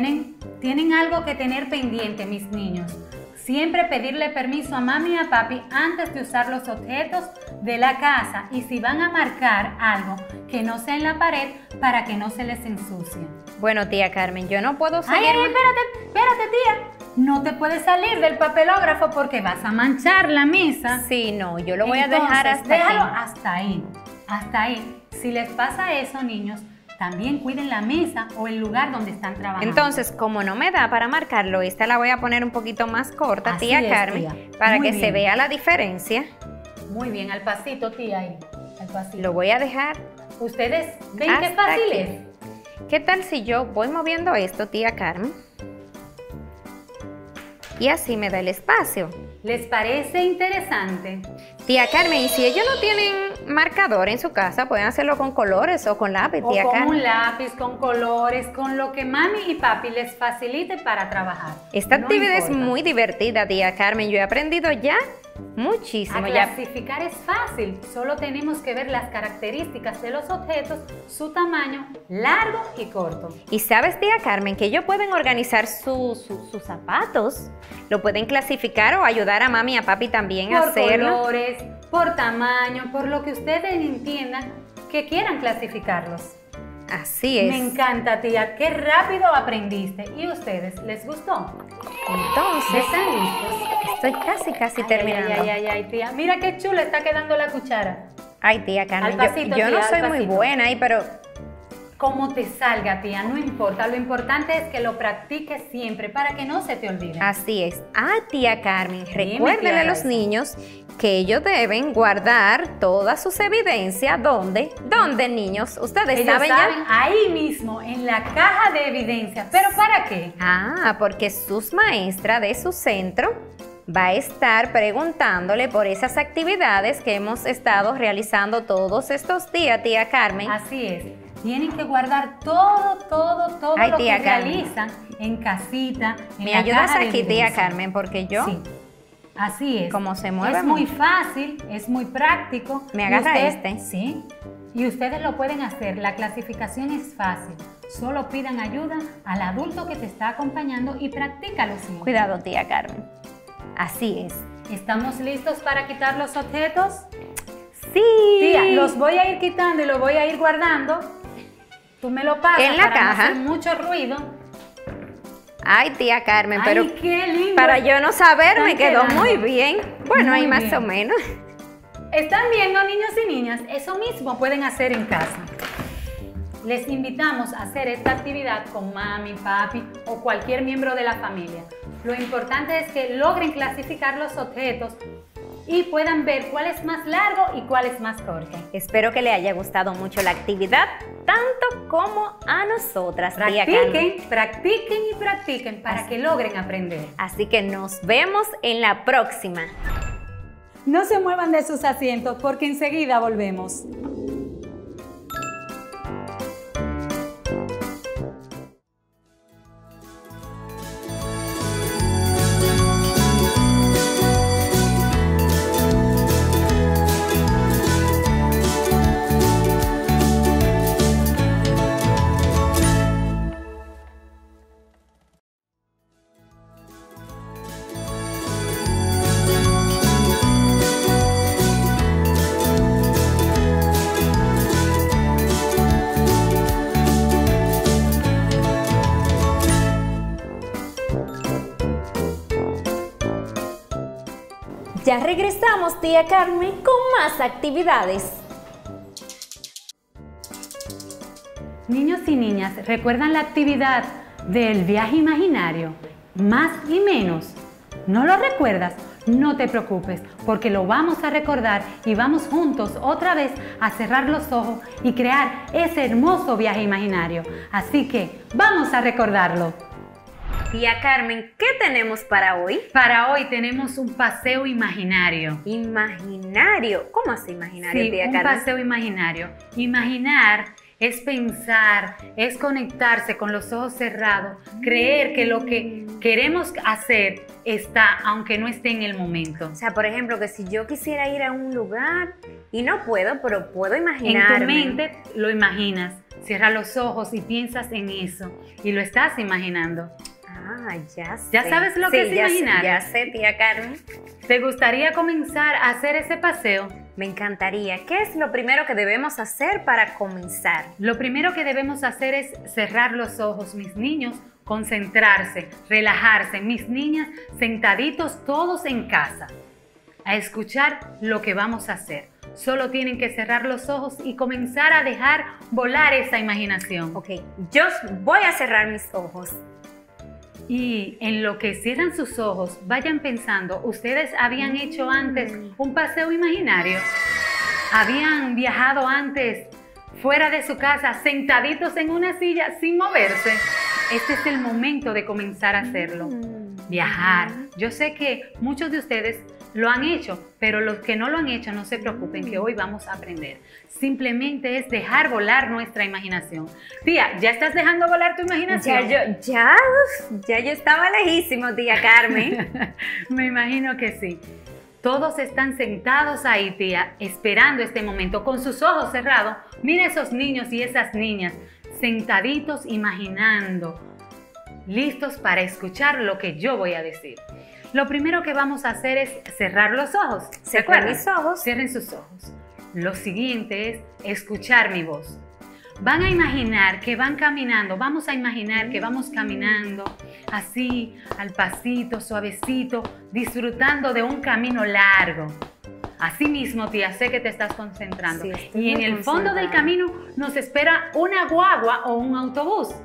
Tienen algo que tener pendiente, mis niños. Siempre pedirle permiso a mami y a papi antes de usar los objetos de la casa. Y si van a marcar algo, que no sea en la pared para que no se les ensucie. Bueno, tía Carmen, yo no puedo Ay, seguir. espérate, tía. No te puedes salir del papelógrafo porque vas a manchar la mesa. Sí, no, yo lo voy a dejar Entonces, hasta déjalo aquí. hasta ahí. Hasta ahí. Si les pasa eso, niños, también cuiden la mesa o el lugar donde están trabajando. Entonces, como no me da para marcarlo, esta la voy a poner un poquito más corta, Así tía es, Carmen, tía. para Muy que se bien. vea la diferencia. Muy bien, al pasito, tía, ahí. Al pasito. Lo voy a dejar. ¿Ustedes ven qué hasta fácil aquí. es? ¿Qué tal si yo voy moviendo esto, tía Carmen? Y así me da el espacio. ¿Les parece interesante? Tía Carmen, y si ellos no tienen marcador en su casa, pueden hacerlo con colores o con lápiz, O tía con Carmen. un lápiz, con colores, con lo que mami y papi les facilite para trabajar. Esta No actividad es importa. muy divertida, tía Carmen. Yo he aprendido ya muchísimo. A Ya. clasificar es fácil, solo tenemos que ver las características de los objetos, su tamaño, largo y corto. Y sabes, tía Carmen, que ellos pueden organizar sus zapatos, lo pueden clasificar o ayudar a mami y a papi también a Por hacerlo. colores, por tamaño, por lo que ustedes entiendan que quieran clasificarlos. Así es. Me encanta, tía, qué rápido aprendiste. ¿Y ustedes les gustó? Entonces, ¿Están listos? estoy casi Ay, terminando. ay, tía. Mira qué chula está quedando la cuchara. Ay, tía Carmen, Al pasito, yo no tía, soy al muy pasito. buena ahí, pero Como te salga, tía, no importa. Lo importante es que lo practiques siempre para que no se te olvide. así es. Ah, tía Carmen, Dime, recuérdenle tía a los Raiza. niños que ellos deben guardar todas sus evidencias. ¿Dónde? ¿Dónde, niños? Ustedes Ellos saben saben ya. ahí mismo, en la caja de evidencia. ¿Pero para qué? Ah, porque sus maestras de su centro va a estar preguntándole por esas actividades que hemos estado realizando todos estos días, tía Carmen. Así es. Tienen que guardar todo Ay, lo que tía Carmen. realizan en casita, en ¿Me la ayudas caja de aquí, tía evidencia. Carmen? Porque yo... Sí. Así es. ¿Cómo se mueve? Es muy fácil, es muy práctico. Me Y agarra usted- este. Sí. Y ustedes lo pueden hacer. La clasificación es fácil. Solo pidan ayuda al adulto que te está acompañando y practícalo, señor. Cuidado, tía Carmen. Así es. ¿Estamos listos para quitar los objetos? Sí. Tía, los voy a ir quitando y los voy a ir guardando. Tú me lo pasas En la para no caja. hacer mucho ruido. Ay, tía Carmen, Ay, pero qué lindo. para yo no saber me Están quedó quedando. muy bien. Bueno, Muy ahí más bien. o menos. ¿Están viendo, niños y niñas? Eso mismo pueden hacer en casa. Les invitamos a hacer esta actividad con mami, papi o cualquier miembro de la familia. Lo importante es que logren clasificar los objetos y puedan ver cuál es más largo y cuál es más corto. Espero que le haya gustado mucho la actividad, tanto como a nosotras, tía Carmen. Practiquen, practiquen y practiquen para que logren aprender. Así que nos vemos en la próxima. No se muevan de sus asientos porque enseguida volvemos. Ya regresamos, tía Carmen, con más actividades. Niños y niñas, ¿recuerdan la actividad del viaje imaginario? Más y menos. ¿No lo recuerdas? No te preocupes, porque lo vamos a recordar y vamos juntos otra vez a cerrar los ojos y crear ese hermoso viaje imaginario. Así que vamos a recordarlo. Tía Carmen, ¿qué tenemos para hoy? Para hoy tenemos un paseo imaginario. Imaginario. ¿Cómo así imaginario, Sí, tía un Carmen? paseo imaginario. Imaginar es pensar, es conectarse con los ojos cerrados, creer que lo que queremos hacer está, aunque no esté en el momento. O sea, por ejemplo, que si yo quisiera ir a un lugar y no puedo, pero puedo imaginarme. En tu mente lo imaginas, cierra los ojos y piensas en eso y lo estás imaginando. Ah, ya sé. ¿Ya sabes lo que es imaginar? Ya sé, tía Carmen. ¿Te gustaría comenzar a hacer ese paseo? Me encantaría. ¿Qué es lo primero que debemos hacer para comenzar? Lo primero que debemos hacer es cerrar los ojos, mis niños, concentrarse, relajarse, mis niñas, sentaditos todos en casa, a escuchar lo que vamos a hacer. Solo tienen que cerrar los ojos y comenzar a dejar volar esa imaginación. Ok, yo voy a cerrar mis ojos. Y en lo que cierran sus ojos, vayan pensando, ¿ustedes habían hecho antes un paseo imaginario? ¿Habían viajado antes fuera de su casa, sentaditos en una silla sin moverse? Este es el momento de comenzar a hacerlo. Viajar. Yo sé que muchos de ustedes lo han hecho, pero los que no lo han hecho, no se preocupen, que hoy vamos a aprender. Simplemente es dejar volar nuestra imaginación. Tía, ¿ya estás dejando volar tu imaginación? Ya yo estaba lejísimo, tía Carmen. Me imagino que sí. Todos están sentados ahí, tía, esperando este momento, con sus ojos cerrados. Mira esos niños y esas niñas, sentaditos imaginando, listos para escuchar lo que yo voy a decir. Lo primero que vamos a hacer es cerrar los ojos. ¿Se acuerdan? mis ojos. Cierren sus ojos. Lo siguiente es escuchar mi voz. Van a imaginar que van caminando, vamos a imaginar que vamos caminando así, al pasito, suavecito, disfrutando de un camino largo. Así mismo, tía, sé que te estás concentrando. Sí, estoy Y en muy el fondo del concentrada. camino nos espera una guagua o un autobús.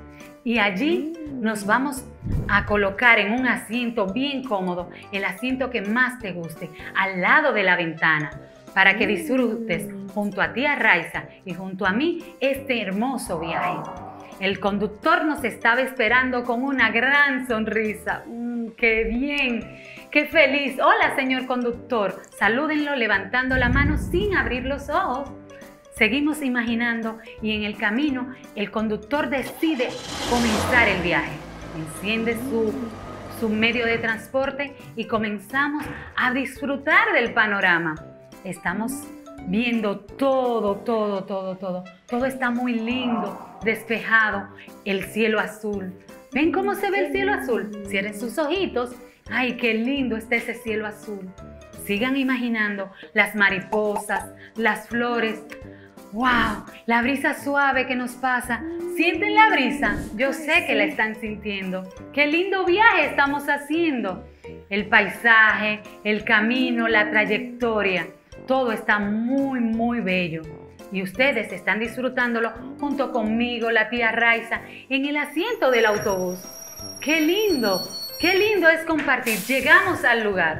Y allí nos vamos a colocar en un asiento bien cómodo, el asiento que más te guste, al lado de la ventana, para que disfrutes junto a tía Raiza y junto a mí este hermoso viaje. El conductor nos estaba esperando con una gran sonrisa. ¡Qué bien! ¡Qué feliz! Hola, señor conductor. Salúdenlo levantando la mano sin abrir los ojos. Seguimos imaginando y en el camino el conductor decide comenzar el viaje. Enciende su medio de transporte y comenzamos a disfrutar del panorama. Estamos viendo todo. Todo está muy lindo, despejado, el cielo azul. ¿Ven cómo se ve el cielo azul? Cierren sus ojitos. ¡Ay, qué lindo está ese cielo azul! Sigan imaginando las mariposas, las flores. ¡Wow! La brisa suave que nos pasa. ¿Sienten la brisa? Yo sé que la están sintiendo. ¡Qué lindo viaje estamos haciendo! El paisaje, el camino, la trayectoria. Todo está muy bello. Y ustedes están disfrutándolo junto conmigo, la tía Raiza, en el asiento del autobús. ¡Qué lindo! ¡Qué lindo es compartir! Llegamos al lugar.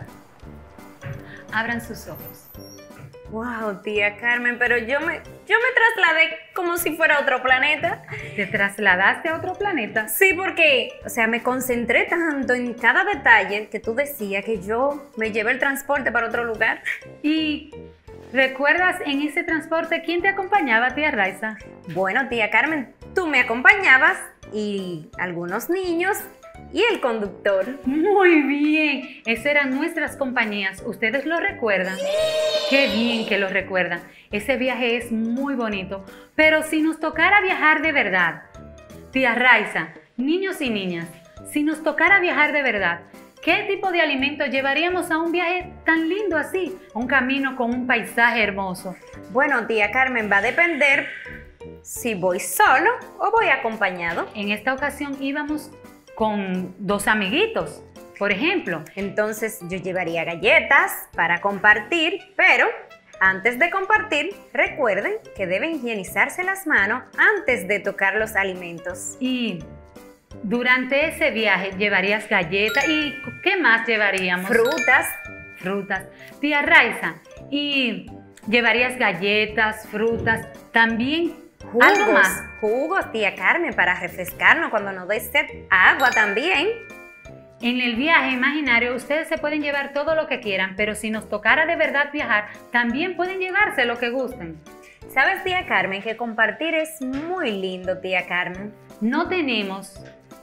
Abran sus ojos. Wow, tía Carmen, pero yo me trasladé como si fuera otro planeta. ¿Te trasladaste a otro planeta? Sí, porque, o sea, me concentré tanto en cada detalle que tú decías que yo me llevé el transporte para otro lugar. ¿Y recuerdas en ese transporte quién te acompañaba, tía Raiza? Bueno, tía Carmen, tú me acompañabas y algunos niños y el conductor. Muy bien, esas eran nuestras compañías. ¿Ustedes lo recuerdan? Qué bien que lo recuerdan. Ese viaje es muy bonito. Pero si nos tocara viajar de verdad, tía Raiza, niños y niñas, si nos tocara viajar de verdad, ¿qué tipo de alimentos llevaríamos a un viaje tan lindo así? Un camino con un paisaje hermoso. Bueno, tía Carmen, va a depender si voy solo o voy acompañado. En esta ocasión íbamos con 2 amiguitos, por ejemplo. Entonces yo llevaría galletas para compartir, pero antes de compartir, recuerden que deben higienizarse las manos antes de tocar los alimentos. Y durante ese viaje llevarías galletas. ¿Y qué más llevaríamos? Frutas. Tía Raiza, ¿y llevarías galletas, frutas, también? ¿Algo más? Jugos, tía Carmen, para refrescarnos cuando nos dé sed. Agua también. En el viaje imaginario ustedes se pueden llevar todo lo que quieran, pero si nos tocara de verdad viajar, también pueden llevarse lo que gusten. ¿Sabes, tía Carmen, que compartir es muy lindo, tía Carmen? No tenemos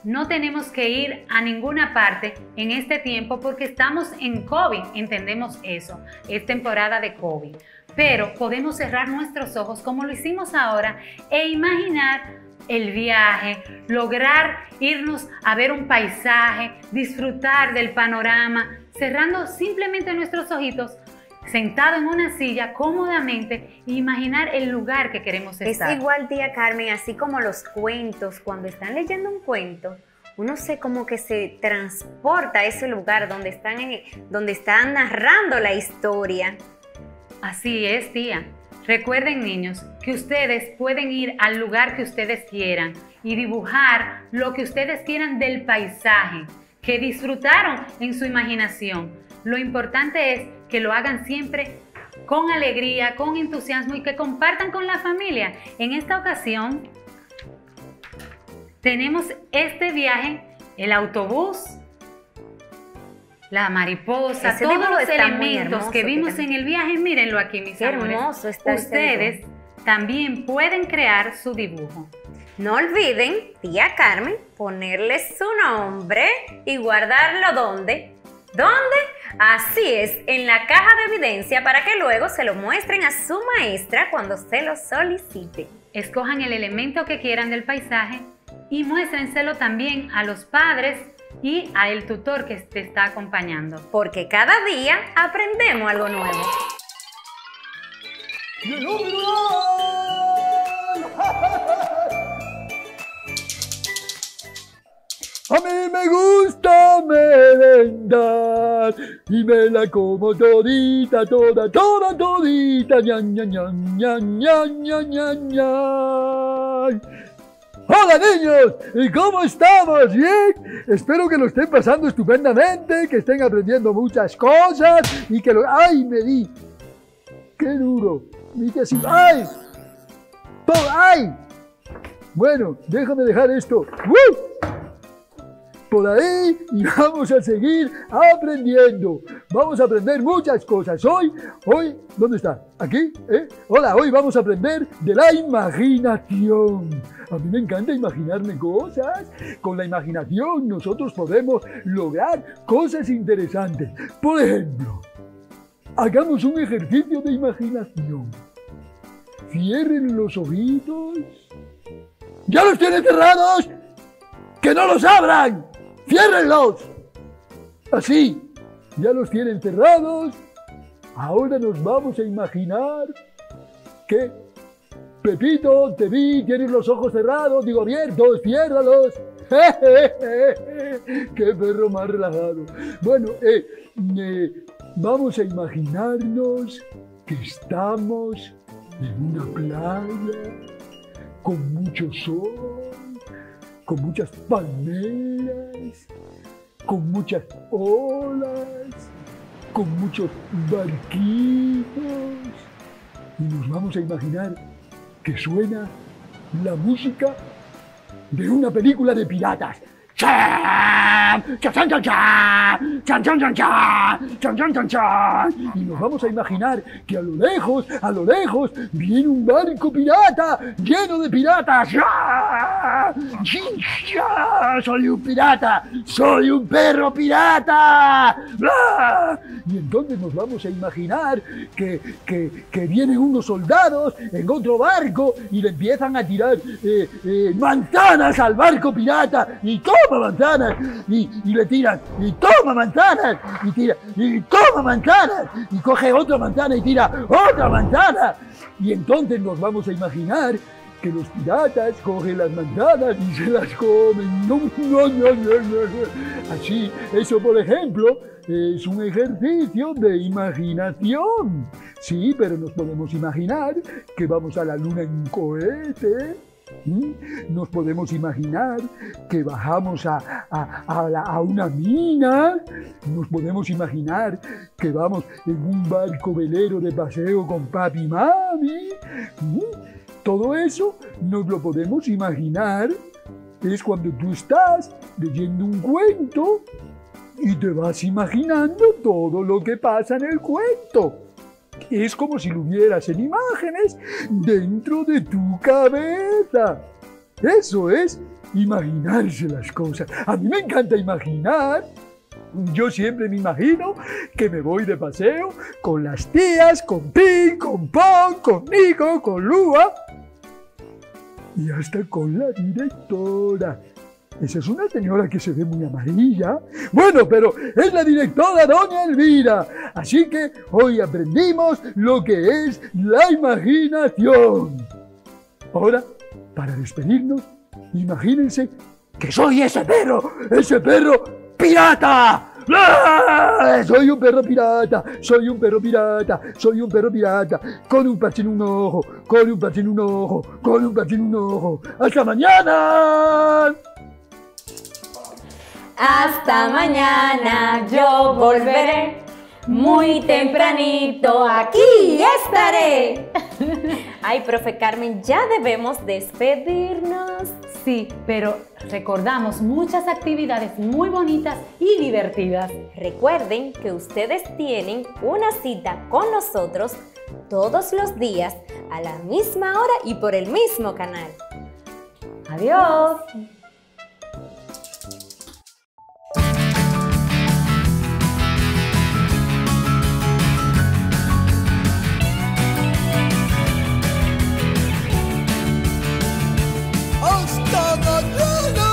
que ir a ninguna parte en este tiempo porque estamos en COVID, entendemos eso, es temporada de COVID. Pero podemos cerrar nuestros ojos como lo hicimos ahora e imaginar el viaje, lograr irnos a ver un paisaje, disfrutar del panorama, cerrando simplemente nuestros ojitos, sentado en una silla cómodamente e imaginar el lugar que queremos estar. Es igual, tía Carmen, así como los cuentos, cuando están leyendo un cuento, uno como que se transporta a ese lugar donde están narrando la historia. Así es, tía. Recuerden, niños, que ustedes pueden ir al lugar que ustedes quieran y dibujar lo que ustedes quieran del paisaje que disfrutaron en su imaginación. Lo importante es que lo hagan siempre con alegría, con entusiasmo y que compartan con la familia. En esta ocasión tenemos este viaje, el autobús, la mariposa, todos los elementos que vimos en el viaje. Mírenlo aquí, mis amores. Hermoso está. Ustedes también pueden crear su dibujo. No olviden, tía Carmen, ponerle su nombre y guardarlo ¿dónde? ¿Dónde? Así es, en la caja de evidencia para que luego se lo muestren a su maestra cuando se lo solicite. Escojan el elemento que quieran del paisaje y muéstrenselo también a los padres y al tutor que te está acompañando. Porque cada día aprendemos algo nuevo. A mí me gusta merendar y me la como todita, todita, ña, ña, ña, ña, ña, ña, ña, ña. Hola niños, ¿y cómo estamos? ¿Bien? Espero que lo estén pasando estupendamente, que estén aprendiendo muchas cosas y que lo... ¡Ay, me di! ¡Qué duro! Dije así, ¡ay! ¡Ay! Bueno, déjame dejar esto. Por ahí y vamos a seguir aprendiendo. Vamos a aprender muchas cosas. Hoy, ¿dónde está? ¿Aquí? Hola, hoy vamos a aprender de la imaginación. A mí me encanta imaginarme cosas. Con la imaginación nosotros podemos lograr cosas interesantes. Por ejemplo, hagamos un ejercicio de imaginación. Cierren los ojitos. ¿Ya los tienen cerrados? ¡Que no los abran! ¡Ciérrenlos! Así, ya los tienen cerrados. Ahora nos vamos a imaginar que... Pepito, te vi, tienes los ojos cerrados, digo abiertos, ciérralos. ¡Qué perro más relajado! Bueno, vamos a imaginarnos que estamos en una playa con mucho sol, con muchas palmeras, con muchas olas, con muchos barquitos. Y nos vamos a imaginar que suena la música de una película de piratas. Y nos vamos a imaginar que a lo lejos, viene un barco pirata lleno de piratas. Soy un pirata, soy un perro pirata. Y entonces nos vamos a imaginar que vienen unos soldados en otro barco y le empiezan a tirar manzanas al barco pirata y toma manzanas y le tiran y toma manzanas y tira y toma manzanas y coge otra manzana y tira otra manzana y entonces nos vamos a imaginar que los piratas cogen las manzanas y se las comen. No. Así, eso por ejemplo es un ejercicio de imaginación. Sí, pero nos podemos imaginar que vamos a la luna en un cohete. Nos podemos imaginar que bajamos a una mina. Nos podemos imaginar que vamos en un barco velero de paseo con papi y mami. Todo eso nos lo podemos imaginar. Es cuando tú estás leyendo un cuento y te vas imaginando todo lo que pasa en el cuento. Es como si lo vieras en imágenes dentro de tu cabeza. Eso es imaginarse las cosas. A mí me encanta imaginar. Yo siempre me imagino que me voy de paseo con las tías, con Pin, con Pon, con Nico, con Lua y hasta con la directora. Esa es una señora que se ve muy amarilla. Bueno, pero es la directora doña Elvira. Así que hoy aprendimos lo que es la imaginación. Ahora, para despedirnos, imagínense que soy ese perro pirata. ¡Ah! Soy un perro pirata, soy un perro pirata, soy un perro pirata, con un parche en un ojo, con un parche en un ojo, con un parche en un ojo. ¡Hasta mañana! Hasta mañana yo volveré, muy tempranito aquí estaré. Ay, profe Carmen, ya debemos despedirnos. Sí, pero recordamos muchas actividades muy bonitas y divertidas. Recuerden que ustedes tienen una cita con nosotros todos los días a la misma hora y por el mismo canal. Adiós. ¡Hasta mañana!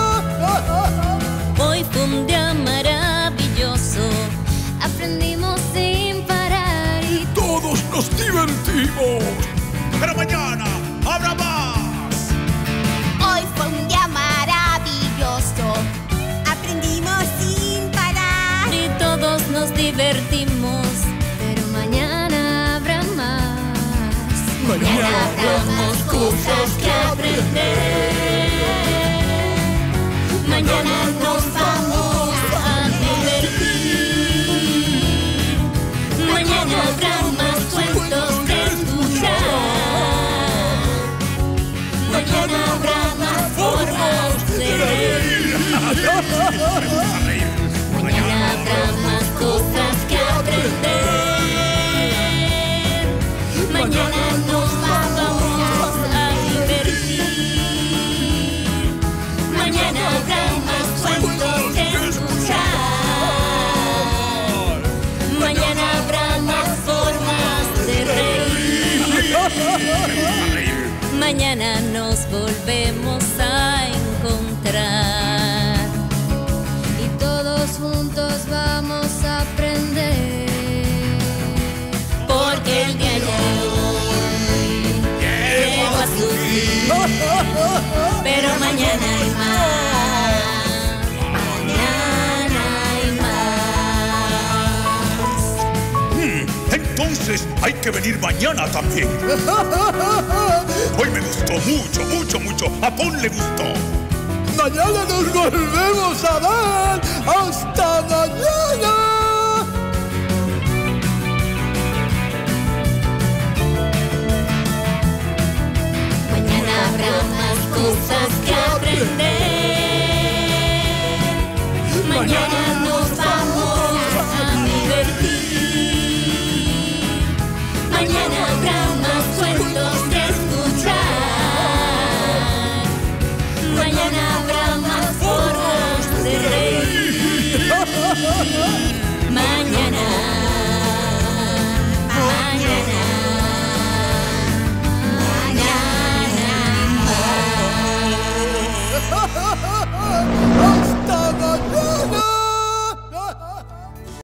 Hoy fue un día maravilloso, aprendimos sin parar y Todos nos divertimos. Pero mañana habrá más. Hoy fue un día maravilloso. Aprendimos sin parar. y todos nos divertimos, pero mañana habrá más. Mañana habrá más cosas que aprender. mañana nos volvemos a encontrar y todos juntos vamos a aprender, porque el día de hoy llegó a su fin, pero mañana hay más, mañana hay más. Entonces hay que venir mañana también. Hoy me gustó mucho, mucho, mucho. A Paul le gustó. Mañana nos volvemos a ver. ¡Hasta mañana!